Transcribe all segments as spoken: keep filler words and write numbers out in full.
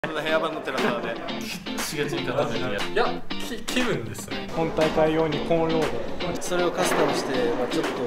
ヘアバンのテラサーでしげちに固めるやつ。 いや、き気分ですね。 本大会用にコーンロード、それをカスタムして、まあ、ちょっと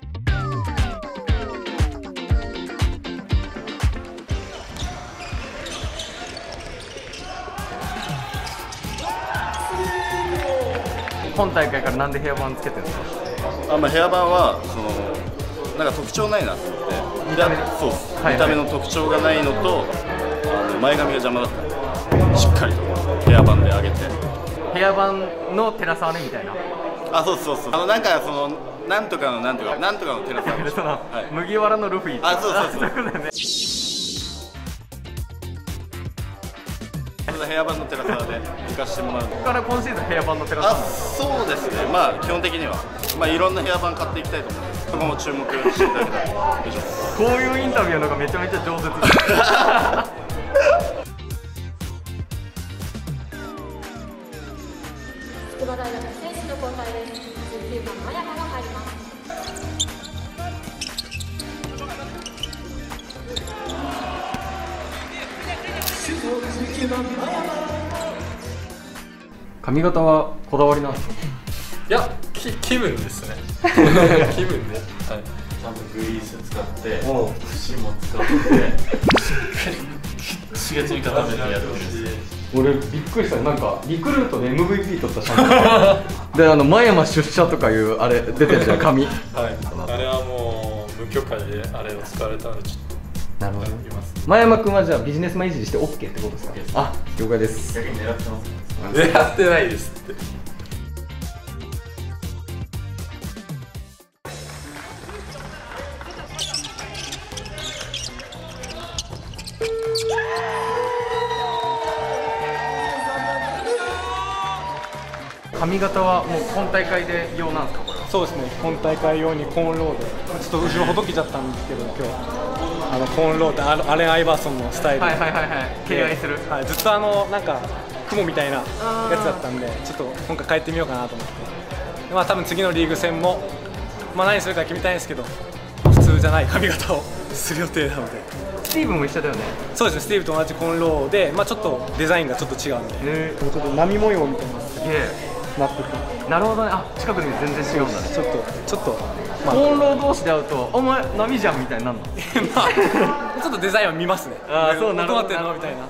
本大会からなんでヘアバンつけてるんですか？ あ、まあ、ヘアバンはそのなんか特徴ないなって思って、見た目そうです、はいはい、見た目の特徴がないのと、あの前髪が邪魔だったんで、しっかりとヘアバンで上げて、 ヘアバンのテラサーネみたいな。 あ、そうそうそう、あのなんかそのなんとかのなんとかなんとかのテラサーネその、はい、麦わらのルフィ。 あ、そうそうそうそうヘアバンのテラサーで行かしてもらう。 ここから今シーズンヘアバンのテラサー。 あ、そうですね。まあ基本的にはまあいろんなヘアバン買っていきたいと思います。そこも注目していただけたら。こういうインタビューのがめちゃめちゃ上手です。 筑波大学選手の交代です。じゅうきゅうばん真山が入ります。 髪型はこだわりなんですか？ いや、き気分ですね。気分で、はい、ちゃんとグリース使って、節も使って、しげちに固めてやるんです。 俺びっくりした。なんかリクルートで エムブイピー 取ったシャンプーで、あの真山出社とかいうあれ出てるじゃん、髪。はい、 あれはもう無許可であれを使われたのでちょっと。 なるほど。真山君はじゃあビジネスマンいじりして オーケー ってことですか？あ、了解です。 逆に狙ってます。狙ってないですって。 髪型はもう今大会で用なんですか？これは。 そうですね、本大会用にコーンロード、ちょっと後ろほどけちゃったんですけど、今日あのコーンロード、アレン・アイバーソンのスタイル、 はいはいはいはい、敬愛する、 はい、ずっとあのなんか雲みたいなやつだったんで、ちょっと今回変えてみようかなと思って、まあ多分次のリーグ戦も、まあ、何するか決めたいんですけど、普通じゃない髪型をする予定なので。 スティーブも一緒だよね。 そうですね、スティーブと同じコーンローで、まあ、ちょっとデザインがちょっと違うんで、えー、ちょっと波模様みたいなすげえなってて、 なるほどね。あ、近くで見ると全然違うんだね。 ちょっとちょっと、 まあ、コーンロー同士で会うとお前波じゃんみたいになるの。 まあちょっとデザインは見ますね。 ああ、そうなるほど。 どうなってんのみたいな。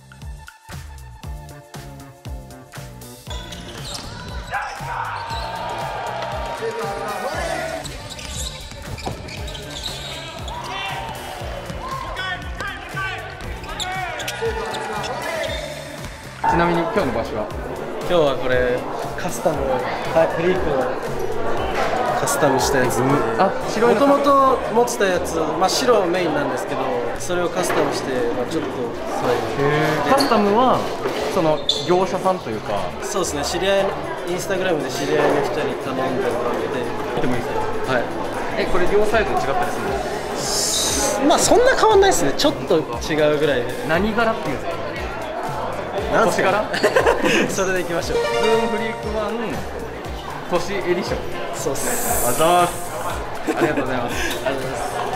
ちなみに今日の場所は？ 今日はこれカスタム、フリークをカスタムしたやつで、 あ、白いの。 もともと持ってたやつ、まあ白メインなんですけど、それをカスタムして、まあちょっとそういう。 カスタムはその業者さんというか。 そうですね、知り合いインスタグラムで知り合いの人に頼んでもらって。 見てもいいですか？はい。え、これ両サイズ違ったりするの？ まあそんな変わんないですね。ちょっと違うぐらいで。 何柄っていうんですか？ 年柄それでいきましょう。 ズームフリークワン年エディション。 そうっす。 ありがとうございます。 ありがとうございます。